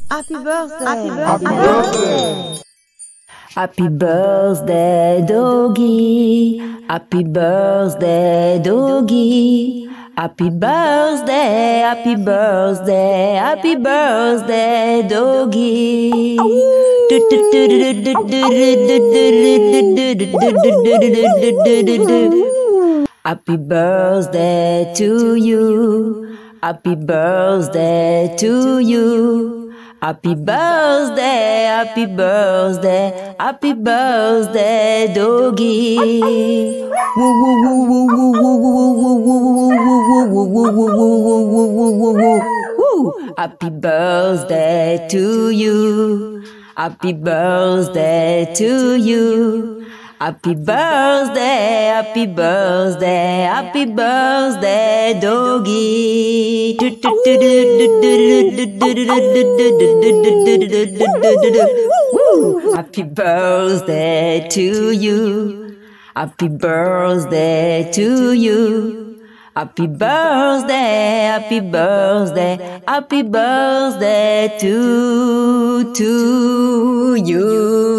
Happy birthday. Happy birthday. Happy birthday, doggy. Happy birthday, doggy. Happy birthday, happy birthday, happy birthday, doggy. Happy birthday to you. Happy birthday to you. Happy birthday, happy birthday, happy birthday, doggy. Happy birthday to you. Happy birthday to you. Happy birthday, happy birthday, happy birthday, doggy. Happy birthday to you. Happy birthday to you. Happy birthday, happy birthday, happy birthday to you.